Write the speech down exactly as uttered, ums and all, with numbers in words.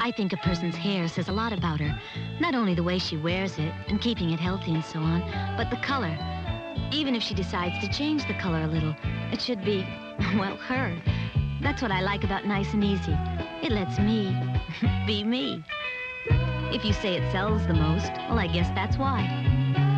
I think a person's hair says a lot about her. Not only the way she wears it and keeping it healthy and so on, but the color. Even if she decides to change the color a little, it should be, well, her. That's what I like about Nice and Easy. It lets me be me. If you say it sells the most, well, I guess that's why.